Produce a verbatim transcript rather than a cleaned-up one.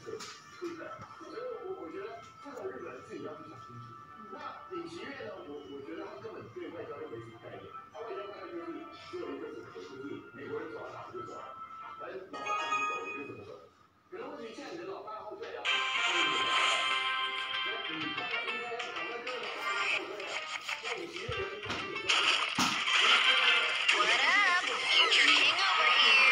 对，对不对？所以我我觉得这种日本人自己要去想清楚。那尹锡悦呢？我我觉得他根本对外交就没什么概念，他外交概念就是只有一个准则，就是美国人走到哪我就走，反正老大怎么走我就怎么走。可是问题现在你的老大后退啊，那你怎么办？那你大概应该要赶快跟着老大后退啊。那尹锡悦有一点点说。 What up? It's your king over here.